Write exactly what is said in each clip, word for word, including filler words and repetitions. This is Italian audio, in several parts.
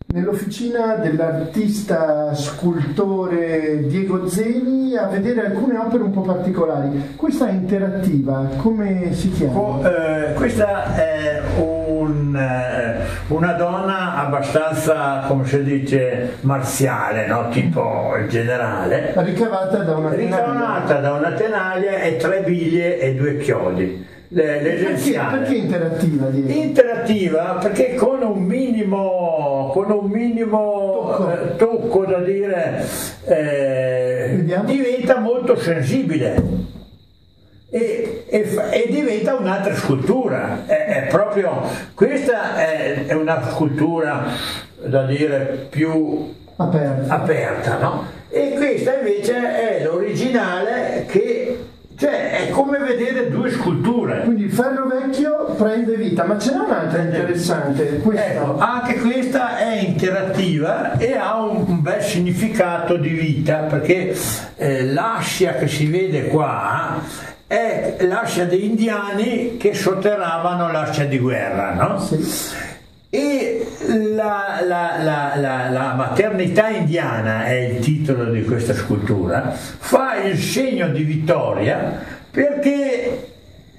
nell'officina dell'artista scultore Diego Zeni a vedere alcune opere un po' particolari. Questa è interattiva, come si chiama? Oh, eh, questa è un, eh, una donna abbastanza, come si dice, marziale, no? Tipo il generale, Ricavata da una ricavata da una tenaglia e tre biglie e due chiodi. Le, le perché, perché interattiva? Diego? Interattiva perché con un minimo, con un minimo tocco, eh, tocco da dire, eh, diventa molto sensibile e, e, e diventa un'altra scultura. È, è proprio, questa è, è una scultura da dire più aperta, aperta, no? E questa invece è l'originale, che cioè è come vedere due sculture. Quindi il ferro vecchio prende vita, ma ce n'è un'altra interessante. Questa. Ecco, anche questa è interattiva e ha un, un bel significato di vita, perché eh, l'ascia che si vede qua è l'ascia degli indiani che sotterravano l'ascia di guerra, no? Sì. E la, la, la, la, la maternità indiana, è il titolo di questa scultura, fa il segno di vittoria perché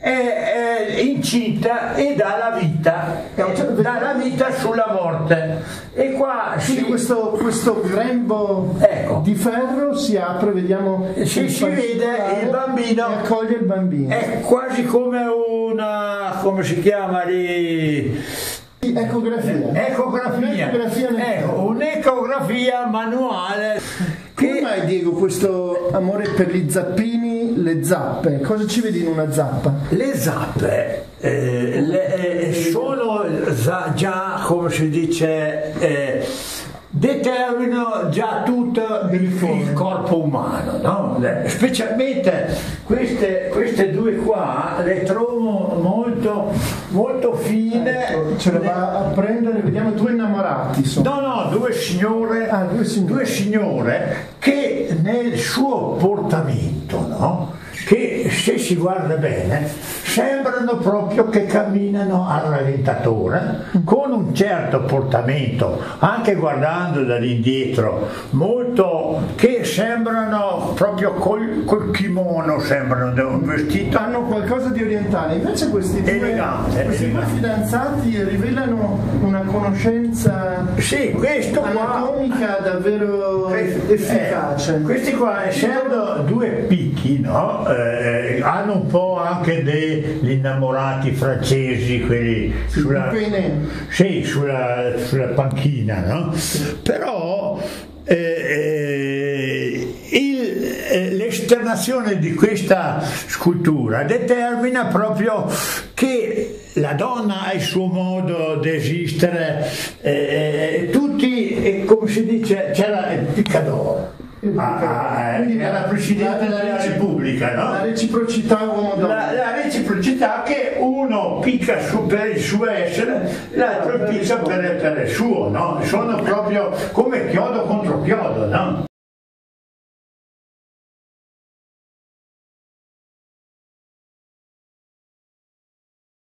è, è incinta e dà la vita, dà la vita sulla morte. E qua quindi si, questo, questo grembo ecco, di ferro si apre, vediamo, si, si vede il bambino e accoglie il bambino. È quasi come una, come si chiama lì? Ecografia. Ecografia. Un'ecografia, ecco, un'ecografia manuale. Come che... mai, Diego, questo amore per gli zappini, le zappe? Cosa ci vedi in una zappa? Le zappe eh, le, eh, sono già, come si dice, eh, determinano già tutto il, il corpo umano, no? Le, specialmente queste, queste due qua le trovo molto, molto fine. Ecco, ce la va a prendere, vediamo, due innamorati sono. No, no, due signore, ah, due signore. due signore che nel suo portamento, no? Che se si guarda bene sembrano proprio che camminano al rallentatore, con un certo portamento, anche guardando dall'indietro, molto, che sembrano proprio col, col kimono, sembrano un vestito, hanno qualcosa di orientale. Invece questi due, elegante, questi due fidanzati rivelano una conoscenza, sì, questo anatomica qua, davvero questo, efficace. Eh, questi qua, essendo due picchi, no? Eh, hanno un po' anche degli innamorati francesi, quelli sulla, sì, sulla, sulla panchina, no? Sì. Però eh, eh, l'esternazione di questa scultura determina proprio che la donna ha il suo modo di esistere, eh, tutti, eh, come si dice, c'era il picador. Ah, quindi era Presidente della, della Repubblica, no? La reciprocità uomo-donna. La, la reciprocità che uno picca su per il suo essere, l'altro picca per, per il suo, no? Sono proprio come chiodo contro chiodo, no?